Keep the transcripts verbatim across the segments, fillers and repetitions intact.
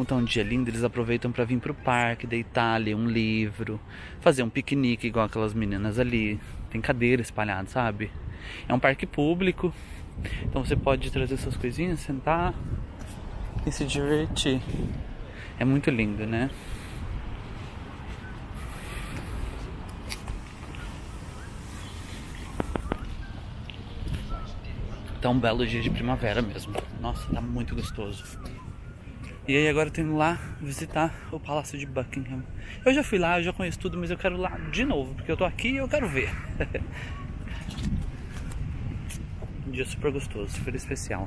como tá um dia lindo, eles aproveitam pra vir pro parque, deitar, ler um livro, fazer um piquenique igual aquelas meninas ali. Tem cadeira espalhada, sabe? É um parque público, então você pode trazer suas coisinhas, sentar e se divertir. É muito lindo, né? Tá um belo dia de primavera mesmo. Nossa, tá muito gostoso. E aí agora eu tô indo lá visitar o Palácio de Buckingham. Eu já fui lá, eu já conheço tudo, mas eu quero ir lá de novo, porque eu tô aqui e eu quero ver. Um dia super gostoso, super especial.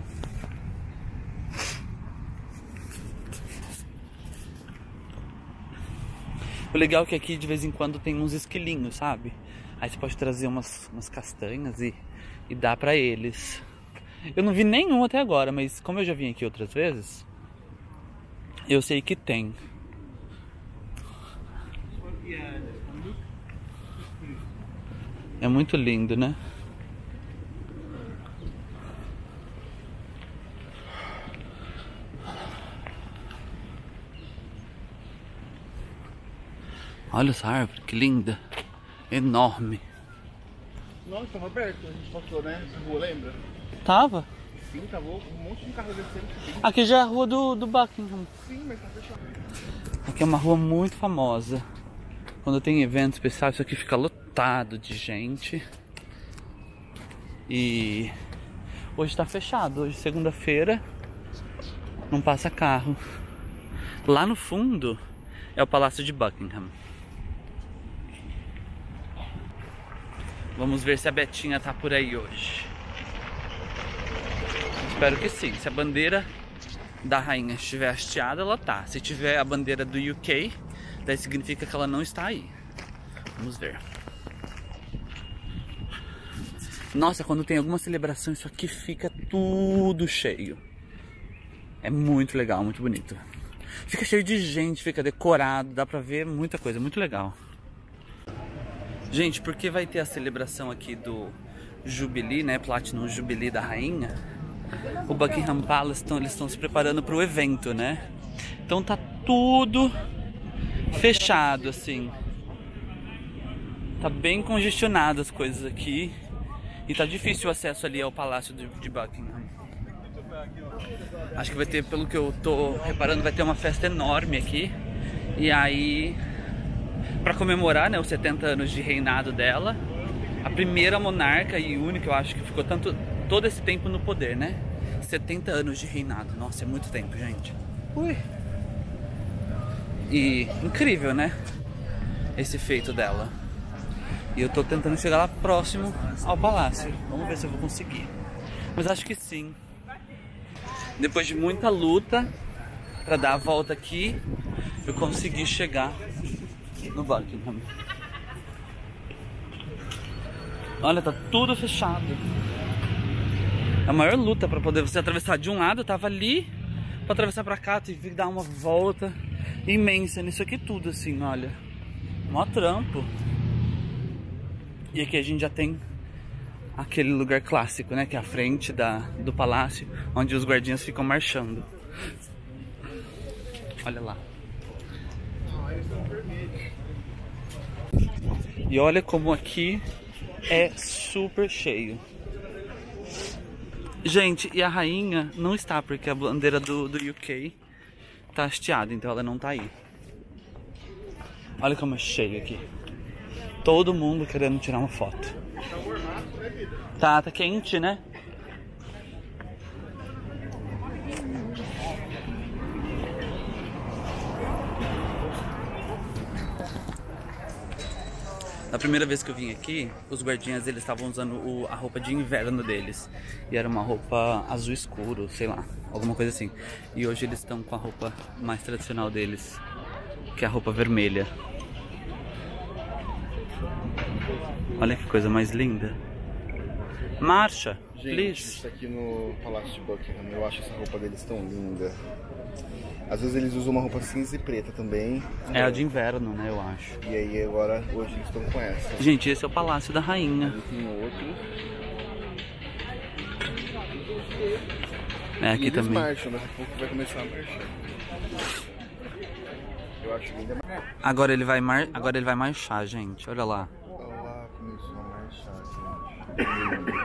O legal é que aqui de vez em quando tem uns esquilinhos, sabe? Aí você pode trazer umas, umas castanhas e, e dar pra eles. Eu não vi nenhum até agora, mas como eu já vim aqui outras vezes, eu sei que tem. É muito lindo, né? Olha essa árvore, que linda. Enorme. Nossa, estava aberto, a gente passou, né? Essa rua, lembra? Tava? Sim, tava um monte de carro descendo. Aqui já é a rua do, do Buckingham. Sim, mas tá fechado. Aqui é uma rua muito famosa. Quando tem evento especial, isso aqui fica lotado de gente. E hoje tá fechado. Hoje, segunda-feira, não passa carro. Lá no fundo é o Palácio de Buckingham. Vamos ver se a Betinha tá por aí hoje. Espero que sim. Se a bandeira da rainha estiver hasteada, ela tá. Se tiver a bandeira do U K, daí significa que ela não está aí. Vamos ver. Nossa, quando tem alguma celebração, isso aqui fica tudo cheio. É muito legal, muito bonito. Fica cheio de gente, fica decorado, dá pra ver muita coisa, muito legal. Gente, porque vai ter a celebração aqui do Jubilee, né? Platinum Jubilee da rainha. O Buckingham Palace, então, eles estão se preparando para o evento, né? Então tá tudo fechado, assim. Tá bem congestionado as coisas aqui. E tá difícil o acesso ali ao Palácio de, de Buckingham. Acho que vai ter, pelo que eu tô reparando, vai ter uma festa enorme aqui. E aí, para comemorar, né, os setenta anos de reinado dela, a primeira monarca e única, eu acho, que ficou tanto, todo esse tempo no poder, né? setenta anos de reinado. Nossa, é muito tempo, gente. Ui. E incrível, né? Esse feito dela. E eu tô tentando chegar lá próximo ao palácio. Vamos ver se eu vou conseguir. Mas acho que sim. Depois de muita luta pra dar a volta aqui, eu consegui chegar no Buckingham. Olha, tá tudo fechado. A maior luta pra poder você atravessar de um lado, eu tava ali, pra atravessar pra cá, tive que dar uma volta imensa nisso aqui tudo, assim, olha. Mó trampo. E aqui a gente já tem aquele lugar clássico, né, que é a frente da, do palácio, onde os guardinhas ficam marchando. Olha lá. E olha como aqui é super cheio. Gente, e a rainha não está, porque a bandeira do, do U K tá hasteada, então ela não tá aí. Olha como é cheio aqui. Todo mundo querendo tirar uma foto. Tá, tá quente, né? Na primeira vez que eu vim aqui, os guardinhas eles estavam usando o, a roupa de inverno deles. E era uma roupa azul escuro, sei lá, alguma coisa assim. E hoje eles estão com a roupa mais tradicional deles, que é a roupa vermelha. Olha que coisa mais linda. Marcha, gente, please. Isso aqui no Palácio de Buckingham, eu acho essa roupa deles tão linda. Às vezes eles usam uma roupa cinza e preta também. É a de inverno, né, eu acho. E aí agora, hoje eles estão com essa. Gente, esse é o Palácio da Rainha. Ali tem outro. É, aqui e também. Eles marcham, daqui a pouco vai começar a marchar. Eu acho linda. Agora ele vai mar... Agora ele vai marchar, gente. Olha lá. Olha lá, começou a marchar, gente.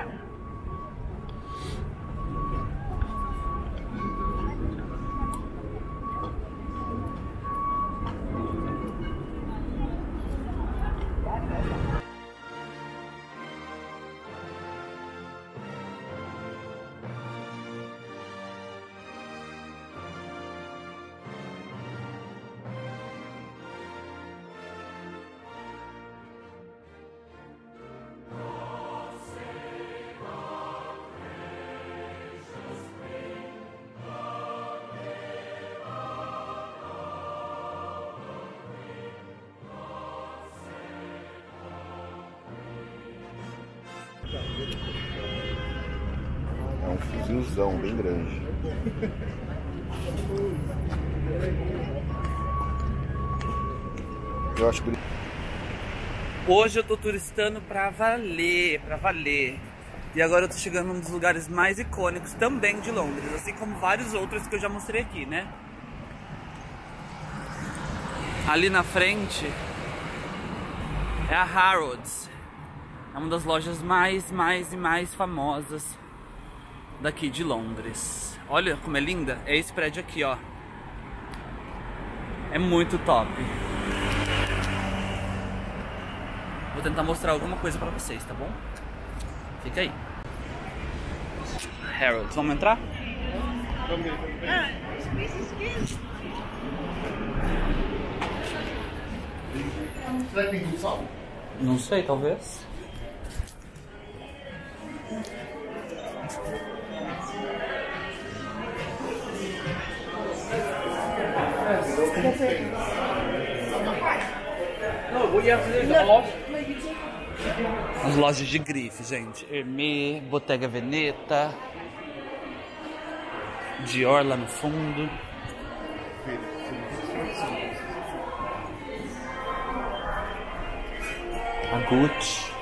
É um fuzilzão bem grande. Eu acho bonito. Hoje eu tô turistando pra valer, pra valer. E agora eu tô chegando num dos lugares mais icônicos também de Londres, assim como vários outros que eu já mostrei aqui, né? Ali na frente é a Harrods. É uma das lojas mais, mais e mais famosas daqui de Londres. Olha como é linda. É esse prédio aqui, ó. É muito top. Vou tentar mostrar alguma coisa pra vocês, tá bom? Fica aí. Harrods, vamos entrar? Não sei, talvez. As lojas de grife, gente. Hermès, Bottega Veneta, Dior lá no fundo. A Gucci.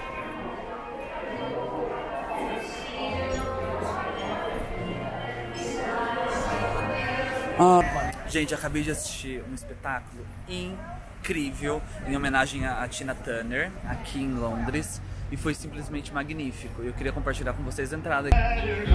Ah, gente, acabei de assistir um espetáculo incrível em homenagem a Tina Turner aqui em Londres e foi simplesmente magnífico. Eu queria compartilhar com vocês a entrada aqui.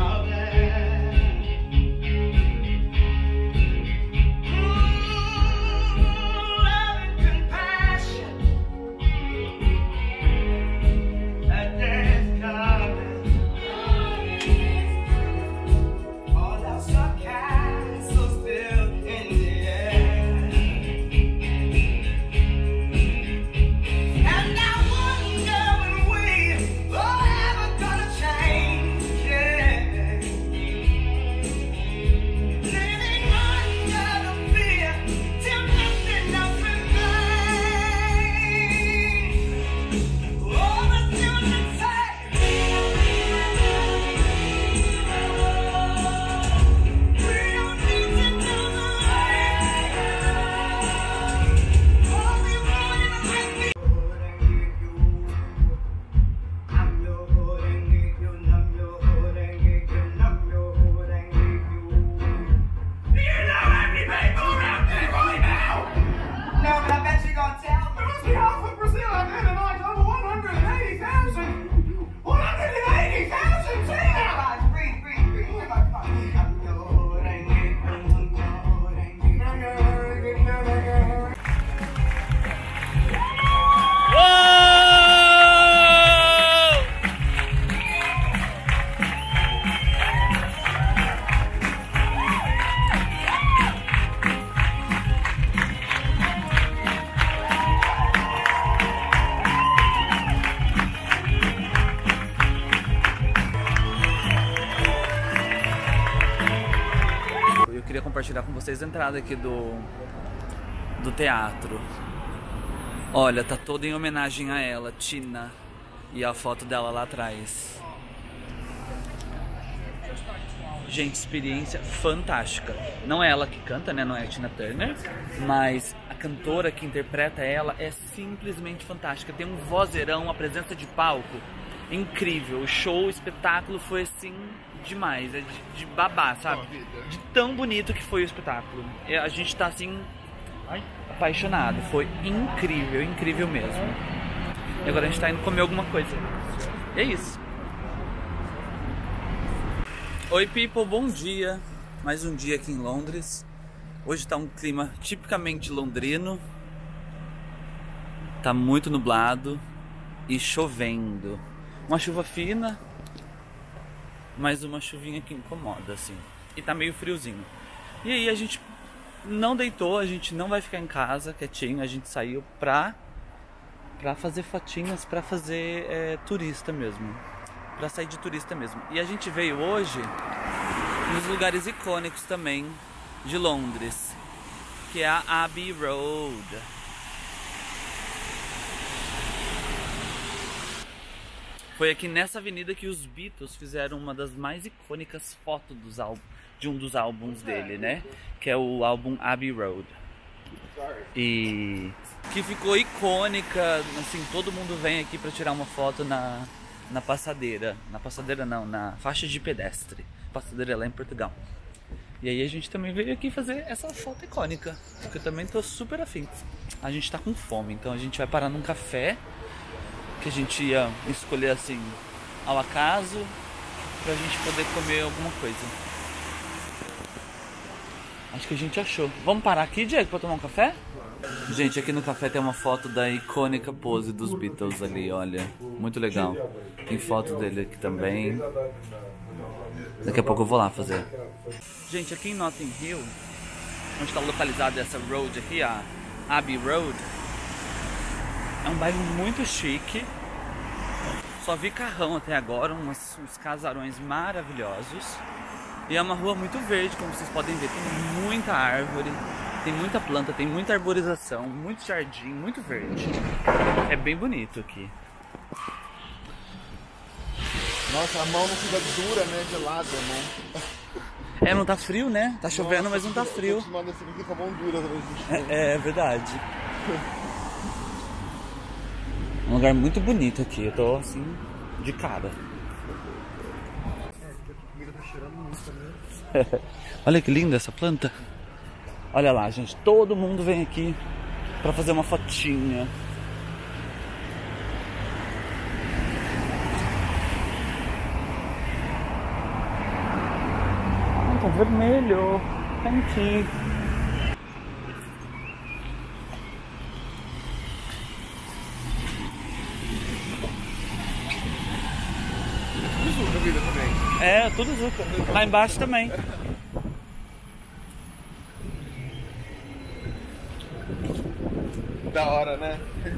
Queria compartilhar com vocês a entrada aqui do do teatro. Olha, tá toda em homenagem a ela, Tina, e a foto dela lá atrás. Gente, experiência fantástica. Não é ela que canta, né? Não é a Tina Turner, mas a cantora que interpreta ela é simplesmente fantástica. Tem um vozeirão, uma presença de palco incrível. O show, o espetáculo foi assim demais, é de, de babar, sabe? De tão bonito que foi o espetáculo. E a gente tá assim apaixonado, foi incrível, incrível mesmo. E agora a gente tá indo comer alguma coisa. E é isso. Oi people, bom dia. Mais um dia aqui em Londres. Hoje tá um clima tipicamente londrino. Tá muito nublado e chovendo. Uma chuva fina, mas uma chuvinha que incomoda, assim. E tá meio friozinho. E aí a gente não deitou, a gente não vai ficar em casa quietinho. A gente saiu pra, pra fazer fotinhas, pra fazer é, turista mesmo. Pra sair de turista mesmo. E a gente veio hoje nos lugares icônicos também de Londres, que é a Abbey Road. Foi aqui nessa avenida que os Beatles fizeram uma das mais icônicas fotos dos álbum, de um dos álbuns dele, né? Que é o álbum Abbey Road. E que ficou icônica, assim, todo mundo vem aqui para tirar uma foto na, na passadeira. Na passadeira não, na faixa de pedestre. Passadeira lá em Portugal. E aí a gente também veio aqui fazer essa foto icônica, porque eu também tô super afim. A gente tá com fome, então a gente vai parar num café que a gente ia escolher assim ao acaso pra gente poder comer alguma coisa. Acho que a gente achou. Vamos parar aqui, Diego, pra tomar um café? Gente, aqui no café tem uma foto da icônica pose dos Beatles ali, olha. Muito legal. Tem foto dele aqui também. Daqui a pouco eu vou lá fazer. Gente, aqui em Notting Hill, onde está localizada essa road aqui, a Abbey Road, é um bairro muito chique. Só vi carrão até agora, uns, uns casarões maravilhosos. E é uma rua muito verde, como vocês podem ver. Tem muita árvore, tem muita planta, tem muita arborização, muito jardim, muito verde. É bem bonito aqui. Nossa, a mão não fica dura, né? Gelada a mão. É, não tá frio, né? Tá chovendo, mas não tá frio. Eu tô assim, fica a mão dura. É, é verdade. Um lugar muito bonito aqui, eu tô assim, de cara. Olha que linda essa planta. Olha lá, gente, todo mundo vem aqui pra fazer uma fotinha. Ah, tá vermelho. Thank you. É, tudo Zuca. Lá embaixo também. Da hora, né?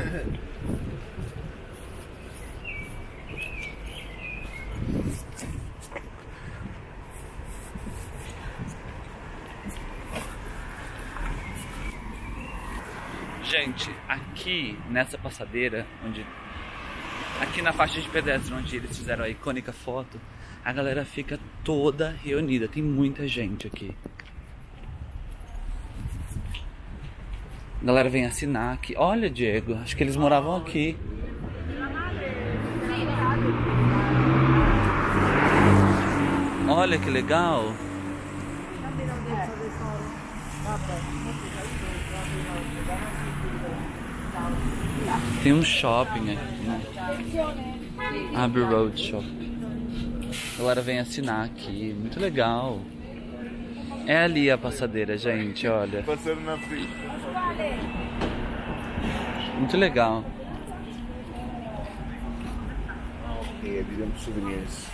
Gente, aqui nessa passadeira, onde aqui na faixa de pedestre onde eles fizeram a icônica foto, a galera fica toda reunida, tem muita gente aqui. A galera vem assinar aqui. Olha, Diego, acho que eles moravam aqui. Olha que legal. Tem um shopping aqui, né? Abbey Road Shop. A galera vem assinar aqui, muito legal. É ali a passadeira, gente, olha. Passando na frente. Muito legal. Ok, é virando souvenirs.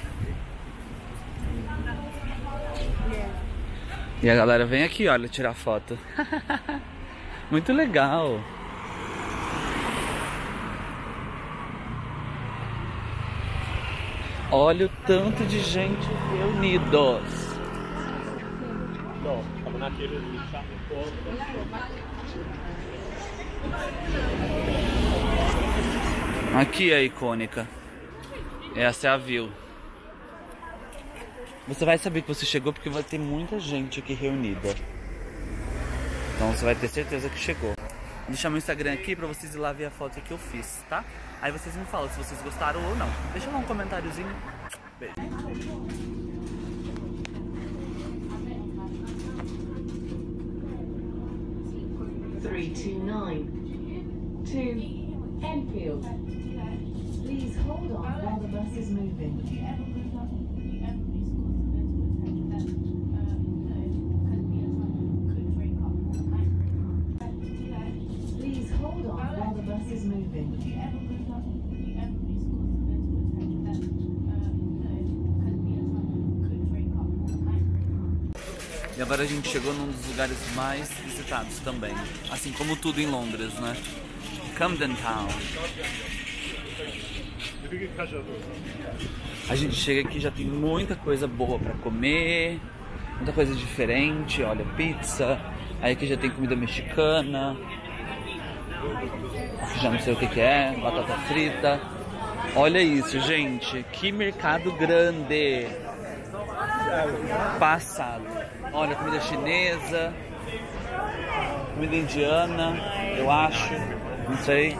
E a galera vem aqui, olha, tirar foto. Muito legal. Olha o tanto de gente reunidos. Aqui é a icônica. Essa é a view. Você vai saber que você chegou porque vai ter muita gente aqui reunida. Então você vai ter certeza que chegou. Vou deixar meu Instagram aqui pra vocês ir lá ver a foto que eu fiz, tá? Aí vocês me falam se vocês gostaram ou não. Deixa lá um comentáriozinho. Beijo. three two nine to Enfield. Please hold on while the bus is moving. Please hold on while the bus is moving. E agora a gente chegou num dos lugares mais visitados também, assim como tudo em Londres, né? Camden Town. A gente chega aqui, já tem muita coisa boa pra comer, muita coisa diferente, olha, pizza, aí aqui já tem comida mexicana, já não sei o que que é, batata frita. Olha isso, gente, que mercado grande! Passado. Olha, comida chinesa, comida indiana, eu acho, não sei.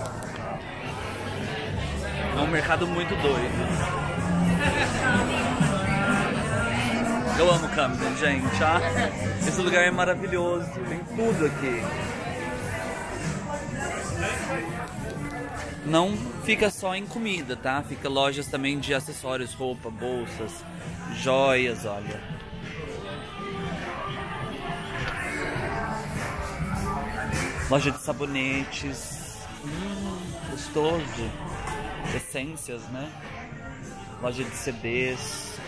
É um mercado muito doido. Eu amo Camden, gente, ah, esse lugar é maravilhoso, tem tudo aqui. Não fica só em comida, tá? Fica lojas também de acessórios, roupa, bolsas, joias, olha. Loja de sabonetes, hum, gostoso, essências, né? Loja de C Ds.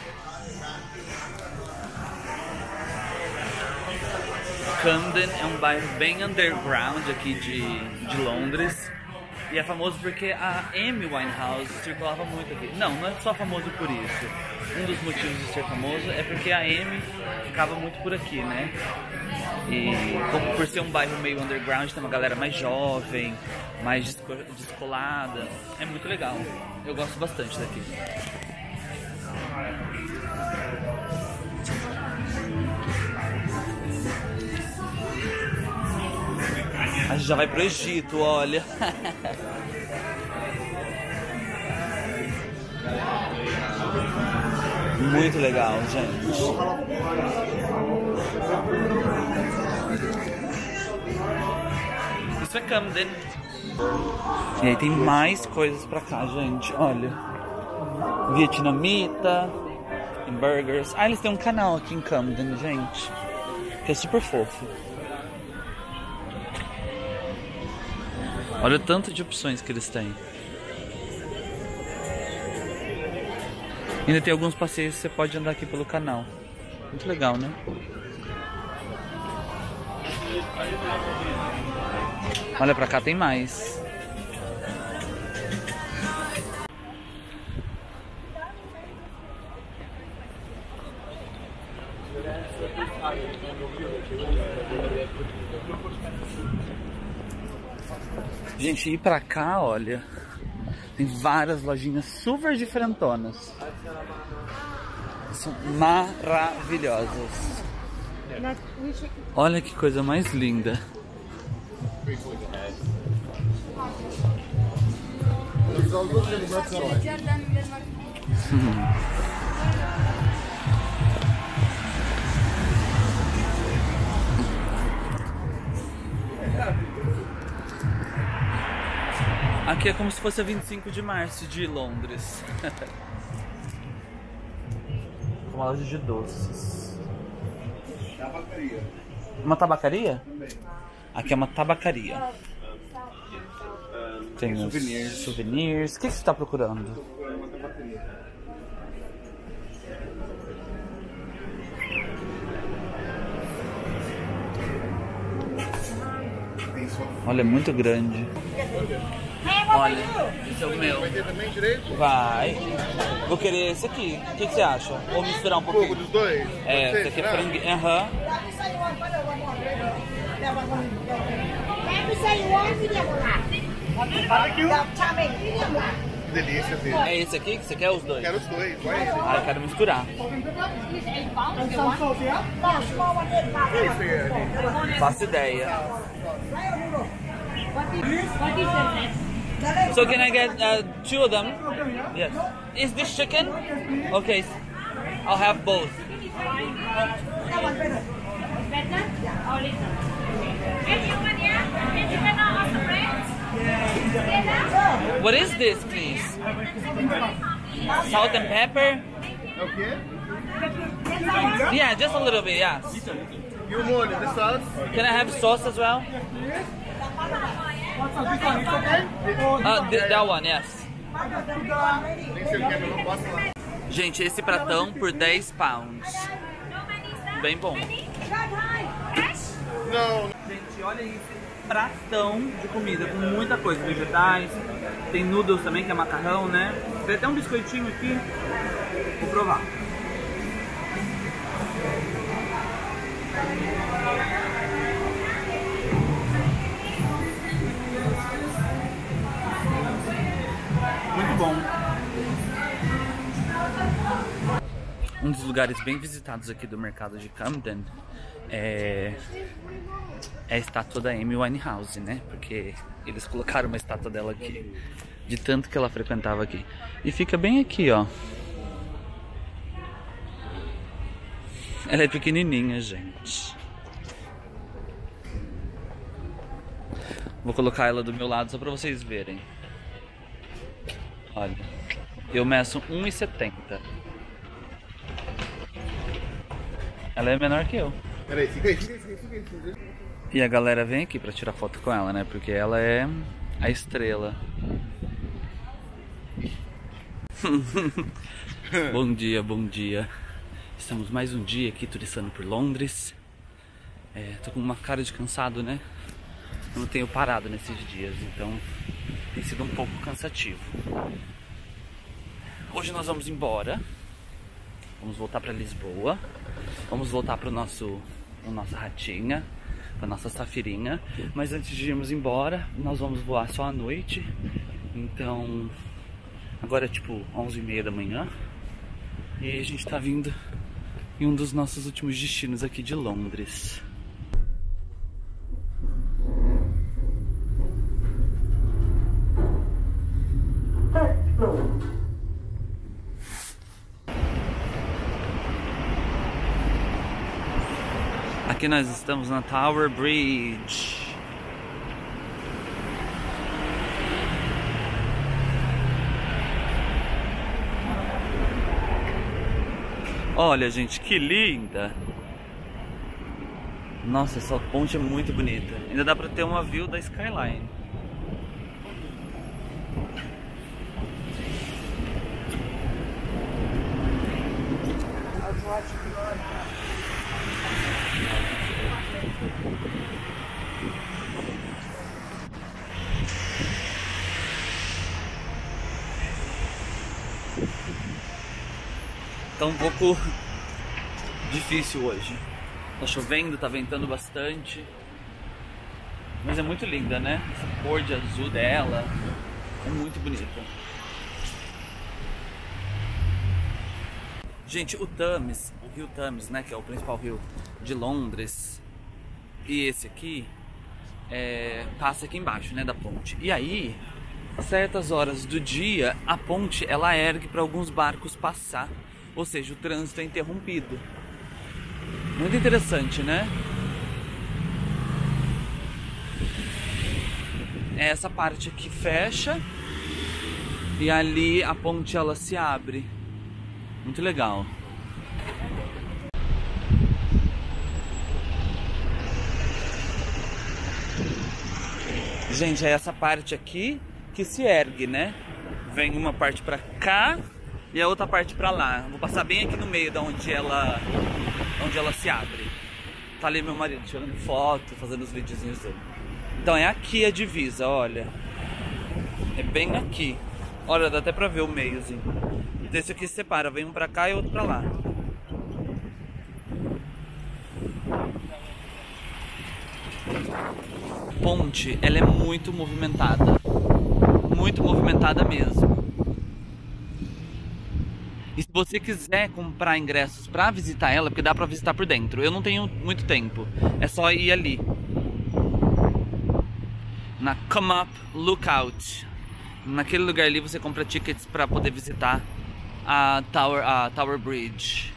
Camden é um bairro bem underground aqui de, de Londres. E é famoso porque a Amy Winehouse circulava muito aqui. Não, não é só famoso por isso. Um dos motivos de ser famoso é porque a Amy ficava muito por aqui, né? E como por ser um bairro meio underground, tem uma galera mais jovem, mais descolada. É muito legal. Eu gosto bastante daqui. A gente já vai pro Egito, olha. Muito legal, gente. Isso é Camden. E aí tem mais coisas pra cá, gente. Olha. Vietnamita, burgers. Ah, eles têm um canal aqui em Camden, gente. Que é super fofo. Olha o tanto de opções que eles têm. Ainda tem alguns passeios que você pode andar aqui pelo canal. Muito legal, né? Olha pra cá, tem mais. Gente, ir pra cá, olha, tem várias lojinhas super diferentonas. São maravilhosas. Olha que coisa mais linda. Hum. Aqui é como se fosse a vinte e cinco de março de Londres. Uma loja de doces. Tabacaria. Uma tabacaria? Também. Aqui é uma tabacaria. Tem uns souvenirs. souvenirs. O que, que você está procurando? Uma tabacaria. Olha, é muito grande. Olha, esse é o meu. Vai ter também direito? Vai. Vou querer esse aqui. O que, que você acha? Vou misturar um Um pouquinho. pouco dos dois? É, Pode esse ser, aqui é será? franguinho. Aham. Delícia dele. É esse aqui que você quer, os dois? Quero os dois. Vai esse. Ah, eu quero misturar. Que isso aí, gente? Faço ideia. So can I get uh, two of them? Yes. Is this chicken? Okay. I'll have both. What is this, please? Salt and pepper? Okay. Yeah, just a little bit, yes. E o molho, the sauce? Can I have sauce as well? Uh, th that one, yes. Nem sei o que é, eu não posso falar. Gente, esse pratão por dez pounds. Bem bom. Não. Gente, olha esse pratão de comida com muita coisa, vegetais. Tem noodles também, que é macarrão, né? Tem até um biscoitinho aqui. Vou provar. Muito bom. Um dos lugares bem visitados aqui do mercado de Camden é, é a estátua da Amy Winehouse, né? Porque eles colocaram uma estátua dela aqui, de tanto que ela frequentava aqui. E fica bem aqui, ó. Ela é pequenininha, gente. Vou colocar ela do meu lado só pra vocês verem. Olha, eu meço um e setenta. Ela é menor que eu. Peraí, fica aí, fica aí, fica aí, fica aí. E a galera vem aqui pra tirar foto com ela, né? Porque ela é a estrela. Bom dia, bom dia. Estamos mais um dia aqui turistando por Londres. É, tô com uma cara de cansado, né? Eu não tenho parado nesses dias, então tem sido um pouco cansativo. Hoje nós vamos embora. Vamos voltar para Lisboa. Vamos voltar para o nosso, a nossa ratinha, para nossa safirinha. Mas antes de irmos embora, nós vamos voar só à noite. Então, agora é tipo onze e meia da manhã. E a gente tá vindo em um dos nossos últimos destinos aqui de Londres. Aqui nós estamos na Tower Bridge. Olha, gente, que linda! Nossa, essa ponte é muito bonita. Ainda dá pra ter uma view da skyline. Tá um pouco difícil hoje. Tá chovendo, tá ventando bastante. Mas é muito linda, né? Essa cor de azul dela é muito bonita. Gente, o Thames, o rio Thames, né? Que é o principal rio de Londres. E esse aqui é, passa aqui embaixo, né? Da ponte. E aí, certas horas do dia, a ponte ela ergue para alguns barcos passar. Ou seja, o trânsito é interrompido. Muito interessante, né? Essa parte aqui fecha e ali a ponte ela se abre. Muito legal. Gente, é essa parte aqui que se ergue, né? Vem uma parte pra cá e a outra parte pra lá. Vou passar bem aqui no meio da onde ela, onde ela se abre. Tá ali meu marido tirando foto, fazendo os videozinhos dele. Então é aqui a divisa, olha. É bem aqui. Olha, dá até pra ver o meiozinho. Então esse aqui se separa, vem um pra cá e outro pra lá. A ponte, ela é muito movimentada. Muito movimentada mesmo. E se você quiser comprar ingressos pra visitar ela, porque dá pra visitar por dentro. Eu não tenho muito tempo, é só ir ali. na Come Up Lookout. Naquele lugar ali você compra tickets para poder visitar a Tower, a Tower Bridge.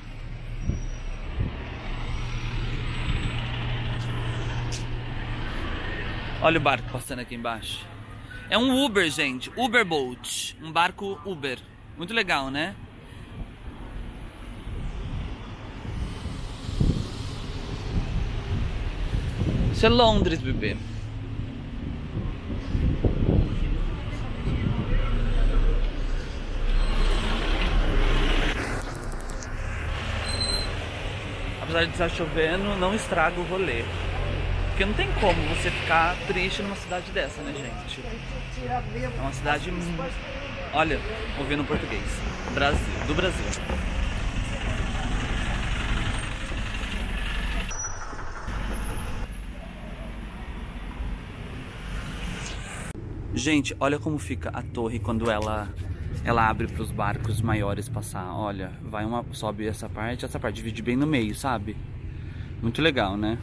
Olha o barco passando aqui embaixo. É um Uber, gente. Uber Boat. Um barco Uber. Muito legal, né? Isso é Londres, bebê. Apesar de estar chovendo, não estraga o rolê. Porque não tem como você ficar triste numa cidade dessa, né, gente? É uma cidade... Olha, ouvindo português. Brasil, do Brasil. Gente, olha como fica a torre quando ela... Ela abre para os barcos maiores passar. Olha, vai uma, sobe essa parte, essa parte divide bem no meio, sabe? Muito legal, né?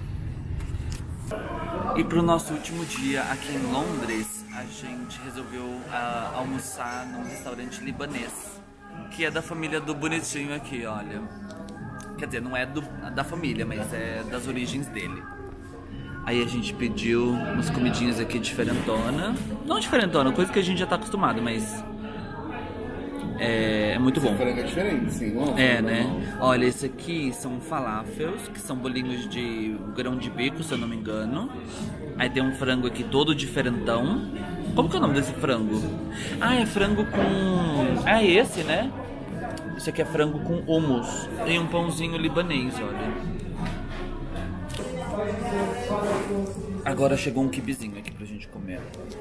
E pro nosso último dia aqui em Londres, a gente resolveu uh, almoçar num restaurante libanês, que é da família do bonitinho aqui, olha. Quer dizer, não é do, da família, mas é das origens dele. Aí a gente pediu umas comidinhas aqui diferentona. Não diferentona, coisa que a gente já tá acostumado, mas... É, é muito bom. É diferente, sim. Nossa, é, né? Olha, esse aqui são falafels, que são bolinhos de grão de bico, se eu não me engano. Aí tem um frango aqui todo diferentão. Como que é o nome desse frango? Ah, é frango com... Ah, é esse, né? Esse aqui é frango com hummus. E um pãozinho libanês, olha. Agora chegou um kibizinho aqui pra gente comer.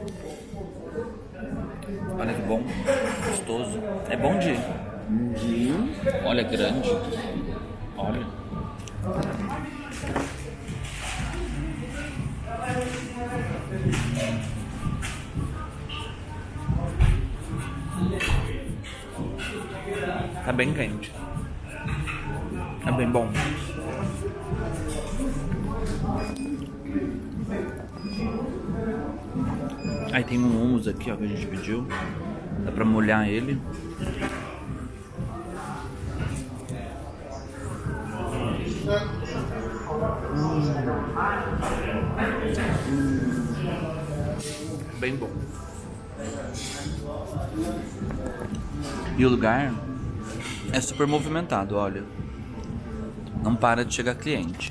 Olha que bom, gostoso. É bom de... Uhum. Olha, grande. Olha. Tá bem quente. É bem bom. Aí tem um hummus aqui, ó, que a gente pediu. Dá pra molhar ele. Hum. Hum. Bem bom. E o lugar é super movimentado, olha. Não para de chegar cliente.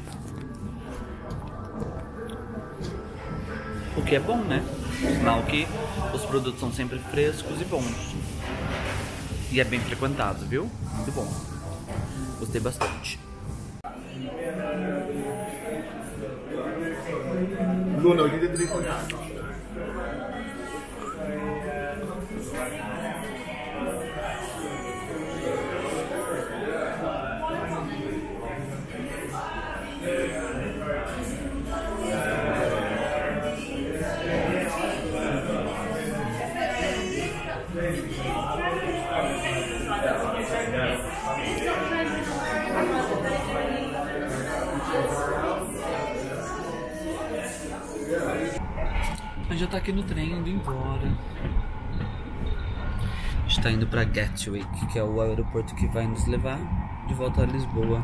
O que é bom, né? Sinal que os produtos são sempre frescos e bons. E é bem frequentado, viu? Muito bom. Gostei bastante. Luna, oitenta e três. A gente já tá aqui no trem indo embora. A gente tá indo pra Gatwick, que é o aeroporto que vai nos levar de volta a Lisboa.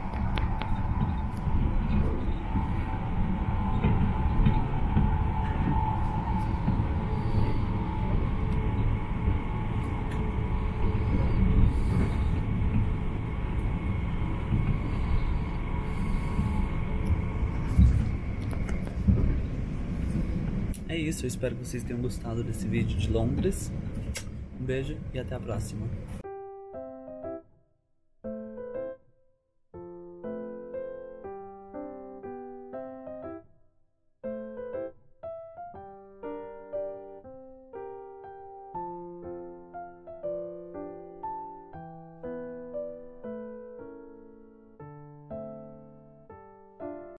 É isso, eu espero que vocês tenham gostado desse vídeo de Londres. Um beijo e até a próxima.